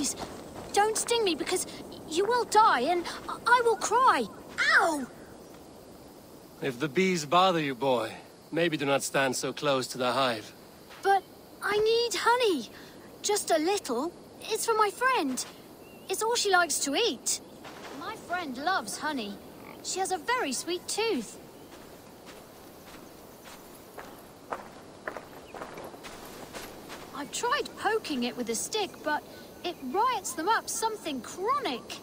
Please, don't sting me because you will die and I will cry. Ow! If the bees bother you, boy, maybe do not stand so close to the hive. But I need honey. Just a little. It's for my friend. It's all she likes to eat. My friend loves honey. She has a very sweet tooth. I've tried poking it with a stick, but it riots them up something chronic.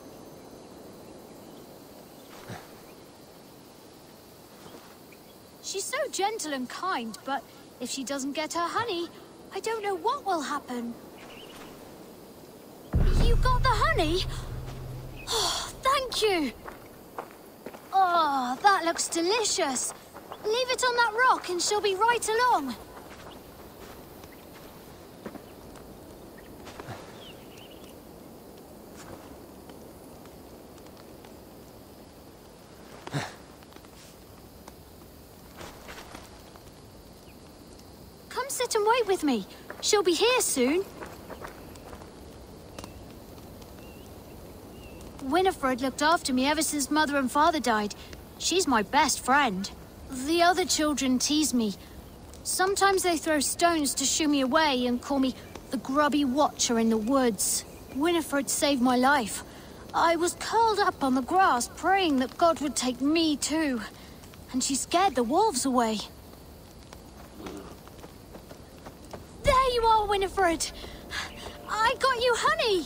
She's so gentle and kind, but if she doesn't get her honey, I don't know what will happen. You got the honey? Oh, thank you. Oh, that looks delicious. Leave it on that rock and she'll be right along. Come sit and wait with me. She'll be here soon. Winifred looked after me ever since Mother and Father died. She's my best friend. The other children tease me. Sometimes they throw stones to shoo me away and call me the grubby watcher in the woods. Winifred saved my life. I was curled up on the grass praying that God would take me too. And she scared the wolves away. There you are, Winifred! I got you honey!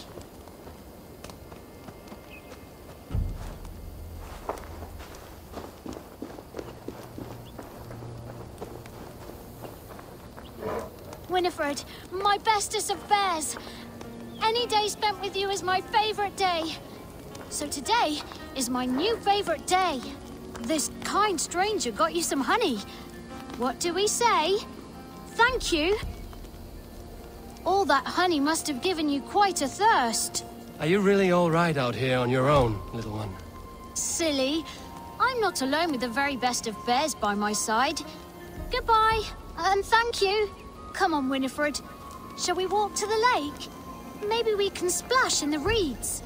Winifred, my bestest of bears. Any day spent with you is my favorite day. So today is my new favorite day. This kind stranger got you some honey. What do we say? Thank you. All that honey must have given you quite a thirst. Are you really all right out here on your own, little one? Silly. I'm not alone with the very best of bears by my side. Goodbye, and thank you. Come on, Winifred. Shall we walk to the lake? Maybe we can splash in the reeds.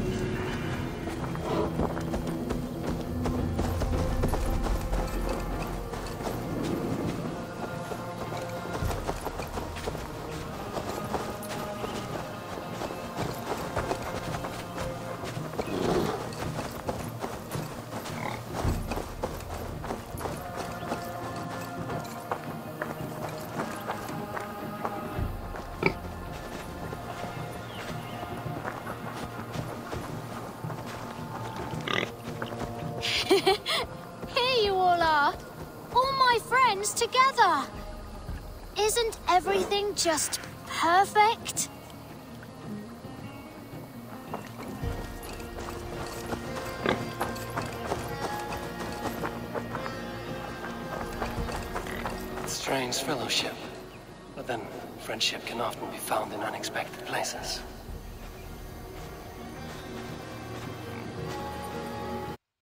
Here you all are. All my friends together. Isn't everything just perfect? Strange fellowship. But then, friendship can often be found in unexpected places.